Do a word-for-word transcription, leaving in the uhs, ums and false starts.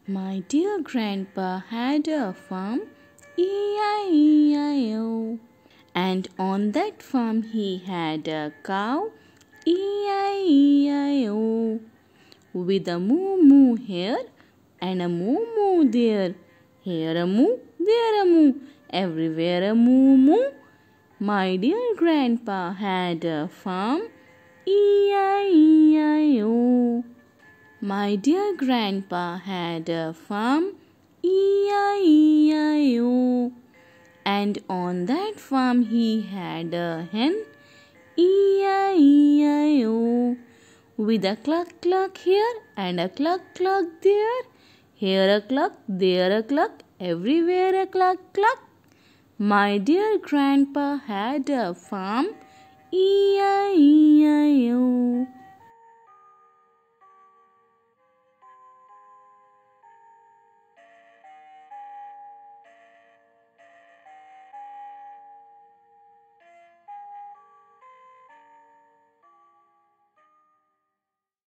My dear grandpa had a farm, E I E I O. And on that farm he had a cow, E I E I O. With a moo moo here and a moo moo there. Here a moo, there a moo, everywhere a moo moo. My dear grandpa had a farm, E I E I O. My dear grandpa had a farm, E I E I O. And on that farm he had a hen, E I E I O. With a cluck cluck here and a cluck cluck there. Here a cluck, there a cluck, everywhere a cluck cluck. My dear grandpa had a farm, E I E I O.